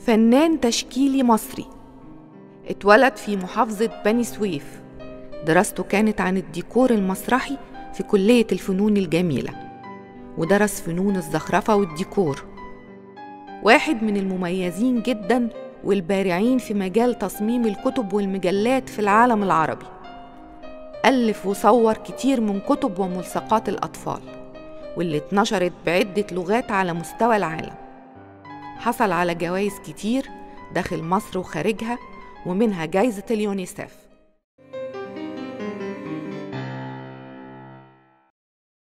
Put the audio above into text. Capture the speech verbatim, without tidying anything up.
فنان تشكيلي مصري، اتولد في محافظة بني سويف. دراسته كانت عن الديكور المسرحي في كلية الفنون الجميلة، ودرس فنون الزخرفة والديكور. واحد من المميزين جداً والبارعين في مجال تصميم الكتب والمجلات في العالم العربي. ألف وصور كتير من كتب وملصقات الأطفال، واللي اتنشرت بعدة لغات على مستوى العالم. حصل على جوائز كتير داخل مصر وخارجها، ومنها جائزة اليونيسف.